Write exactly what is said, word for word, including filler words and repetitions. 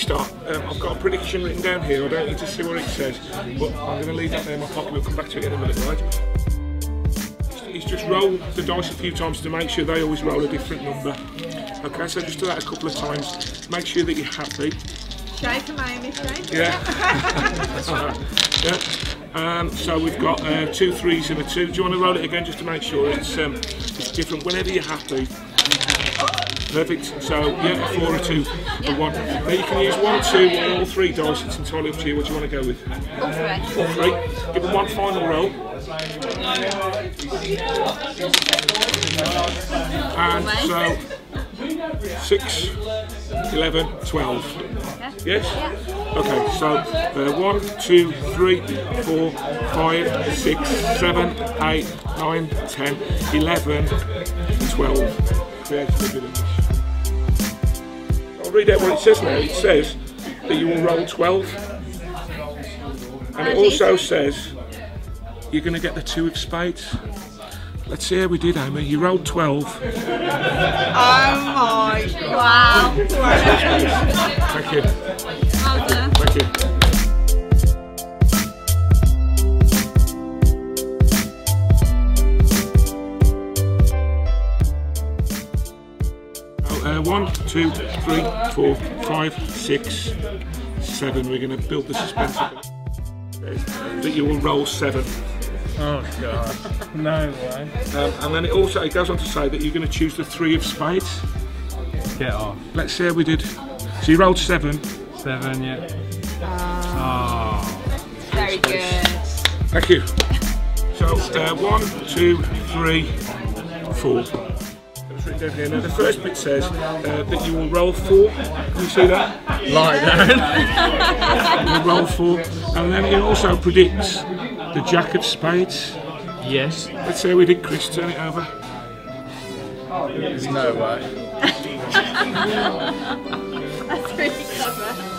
start, um, I've got a prediction written down here. I don't need to see what it says, but I'm going to leave that there in my pocket. We'll come back to it in a minute, right? He's just rolled the dice a few times to make sure they always roll a different number. Okay, so just do that a couple of times. Make sure that you're happy. Shake them, Amy, shake. Yeah. Yeah. Um, so we've got uh, two threes and a two. Do you want to roll it again just to make sure it's um, it's different? Whenever you're happy. Perfect. So yeah, a four, a two, a one. Now you can use one, two, or all three dice. It's entirely up to you. What do you want to go with? All three. All three. Give them one final roll. And so six, eleven, twelve. Yes? Okay, so uh, one, two, three, four, five, six, seven, eight, nine, ten, eleven, twelve. I'll read out what it says now. It says that you will roll twelve. And it also says you're going to get the two of spades. Let's see how we did, Amy. You rolled twelve. Oh my wow. Thank you. Well done. Thank you. Uh, one, two, three, four, five, six, seven. We're going to build the suspense that you will roll seven. Oh god, no way. Um, and then it also it goes on to say that you're going to choose the three of spades. Get off. Let's see how we did. So you rolled seven. Seven, yeah. Oh. Oh. Very good. Thank you. So uh, one, two, three, four. It's written down here. Now the first bit says uh, that you will roll four. Can you see that? Lie down. You will roll four, and then it also predicts the jack of spades. Yes. Let's see how we did, Chris. Turn it over. There's no way. That's really clever.